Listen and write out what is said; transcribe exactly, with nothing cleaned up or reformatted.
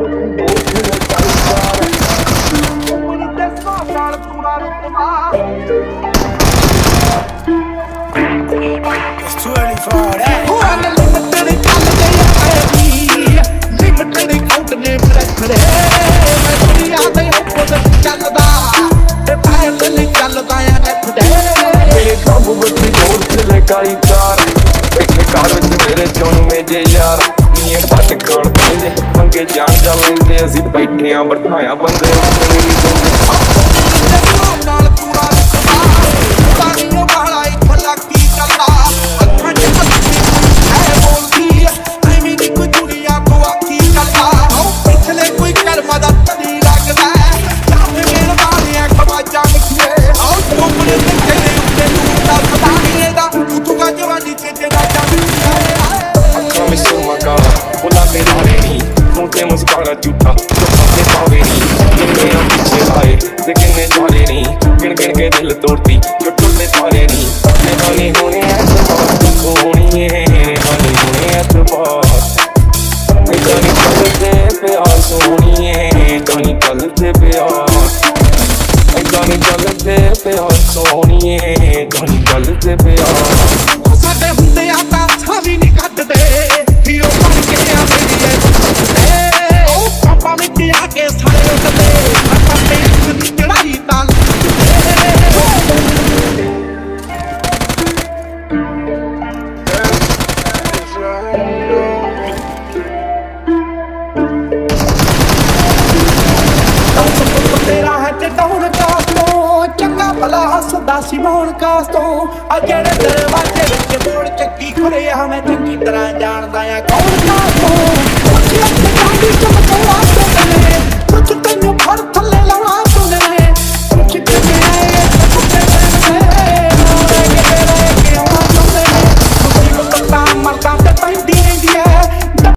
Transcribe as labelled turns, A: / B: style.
A: It's too early for all that.
B: मेरे zone में जे यार नी बात कर दे मंगे जान जा लेंदे असी बैठे आ बठाया बंदे नाल पूरा पानी वाला इत्थे लगी चलदा अखां च है बोलदी ऐ मेरी कोई दुनिया को आखी चलदा पिछले कोई कर्म दा तड़ी लगदा सामने मेरे वाले खवाजा लिखिए आओ टोपने ते तेरे उत्ते लूटा सदाने दा तू का जवानी ते तेरा मुझे मुस्कारा झूठा जो अपने पावे नहीं किन्ने पीछे आए ते किन्ने जाने नहीं गिन गिन के दिल तोड़ती जो टुल्ले तारे नहीं मेहमानी होने ऐतबार होनी है मेहमानी होने ऐतबार जानी चलते प्यार सोनी है जानी चलते प्यार जानी चलते प्यार सोनी है जानी चलते प्यार साडे हुंदे आता छावी नहीं कटदे हीरो बन के आ मेरी पापा में किया के सारे उठते पापा पे चढ़ाई ताल तेरा है चटाउन कास तो चंगा भला हसदा सिमोन कास तो आ जेड़े दरवाजे विच मोड़ चक्की खुले हमें चंगी तरह जानदा आ